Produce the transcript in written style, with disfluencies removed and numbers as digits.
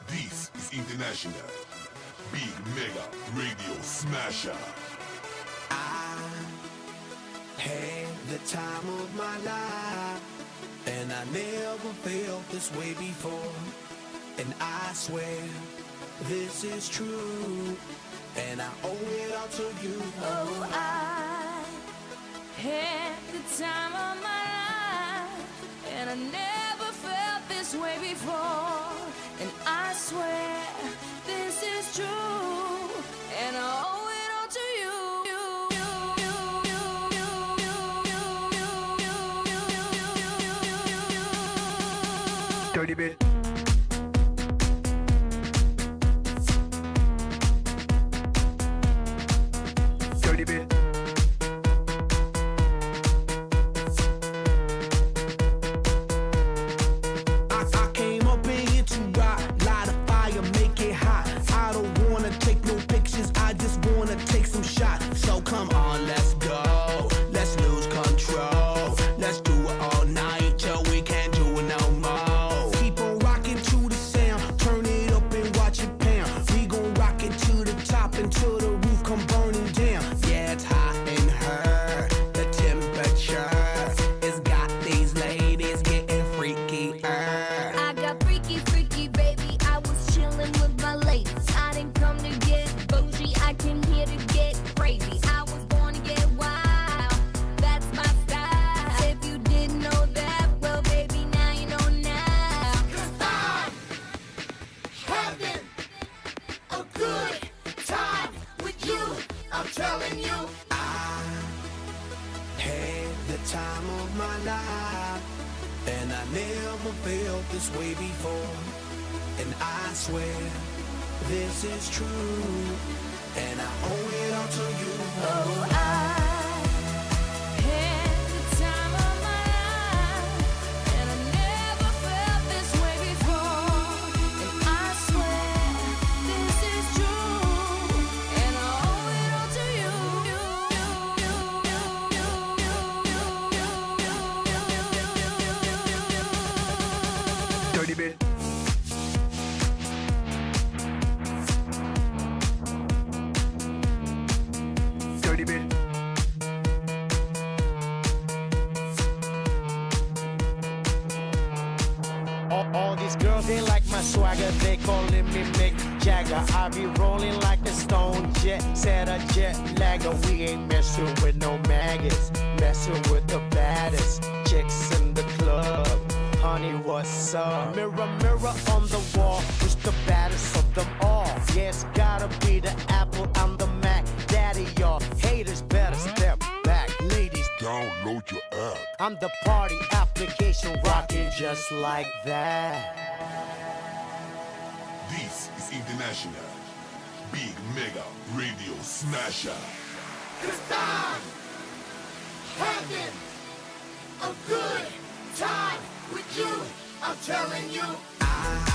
This is International Big Mega Radio Smasher. I had the time of my life, and I never felt this way before. And I swear this is true, and I owe it all to you. Oh, I had the time of my life, and I never felt this way before. And I swear this is true, and I owe it all to you. Dirty bit. Dirty bit. I came up in here to rock, light a fire, make it hot. I don't wanna take no pictures, I just wanna take some shots. So come on, let's go, let's lose control. Let's do it all night till we can't do it no more. Keep on rocking to the sound, turn it up and watch it pound. We gon' rock it to the top until the roof come burning down. Yeah, it's hot in her, the temperature it's got these ladies getting freaky. I got freaky, freaky, baby. I was chillin' with my ladies. I didn't come to get bougie, I came here to get crazy. I was born to get wild, that's my style. If you didn't know that, well, baby, now you know now. 'Cause I'm having a good time with you, I'm telling you. I had the time of my life, and I never felt this way before. And I swear this is true, and I owe it all to you. Oh, I had the time of my life, and I never felt this way before. And I swear this is true, and I owe it all to you. Dirty bit. Dirty bit. All these girls, they like my swagger, they calling me Mick Jagger. I be rolling like a stone jet, set a jet lagger. We ain't messing with no maggots, messing with the baddest chicks in the club. Honey, what's up? Mirror, mirror on the wall, who's the baddest of them all? Yeah, it's gotta be the Apple, I'm the Mac. Daddy, y'all haters better step back. Ladies, Download your app. I'm the party application rocking just like that. This is International Big Mega Radio Smasher. 'Cause I'm having a good time with you, I'm telling you. I